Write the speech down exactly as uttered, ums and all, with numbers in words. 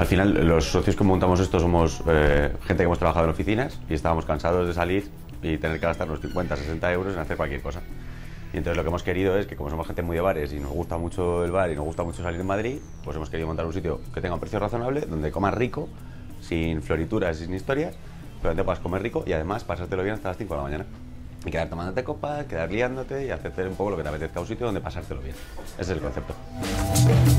final los socios que montamos esto somos eh, gente que hemos trabajado en oficinas y estábamos cansados de salir y tener que gastarnos cincuenta, sesenta euros en hacer cualquier cosa. Y entonces lo que hemos querido es que, como somos gente muy de bares y nos gusta mucho el bar y nos gusta mucho salir en Madrid, pues hemos querido montar un sitio que tenga un precio razonable, donde comas rico, sin florituras, sin historias, pero donde puedas comer rico y además pasártelo bien hasta las cinco de la mañana. Y quedar tomándote copas, quedar liándote y hacerte un poco lo que te apetezca, un sitio donde pasártelo bien. Ese es el concepto.